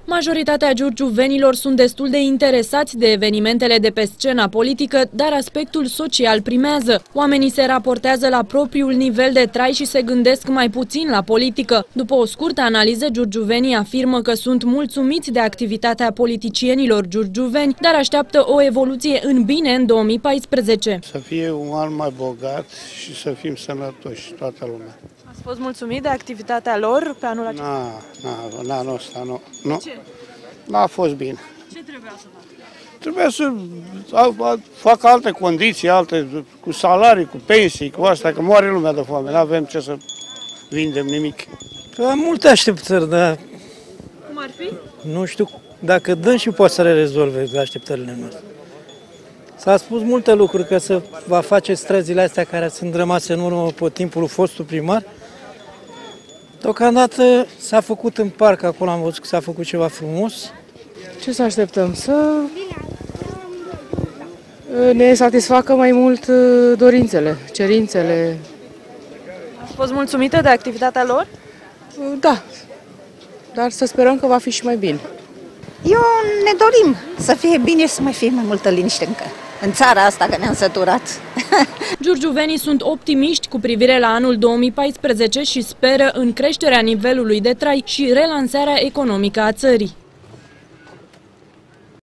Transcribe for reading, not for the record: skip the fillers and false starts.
Majoritatea giurgiuvenilor sunt destul de interesați de evenimentele de pe scena politică, dar aspectul social primează. Oamenii se raportează la propriul nivel de trai și se gândesc mai puțin la politică. După o scurtă analiză, giurgiuvenii afirmă că sunt mulțumiți de activitatea politicienilor giurgiuveni, dar așteaptă o evoluție în bine în 2014. Să fie un an mai bogat și să fim sănătoși, toată lumea. Ați fost mulțumit de activitatea lor pe anul acesta? Anul ăsta nu. De ce? N-a fost bine. Ce trebuia să facă? Trebuia să facă alte condiții, alte, cu salarii, cu pensii, cu asta, că moare lumea de foame. Nu avem ce să vindem nimic. Am multe așteptări, dar Cum ar fi? nu știu dacă dânsul poate să le rezolve așteptările noastre. S-a spus multe lucruri, că se va face străzile astea care sunt rămase în urmă pe timpul fostului primar. Deocamdată s-a făcut în parc, acolo am văzut că s-a făcut ceva frumos. Ce să așteptăm? Să ne satisfacă mai mult dorințele, cerințele. Ați fost mulțumită de activitatea lor? Da, dar să sperăm că va fi și mai bine. Eu ne dorim să fie bine și să mai fie mai multă liniște încă în țara asta, că ne-am săturat. Giurgiuvenii sunt optimiști cu privire la anul 2014 și speră în creșterea nivelului de trai și relansarea economică a țării.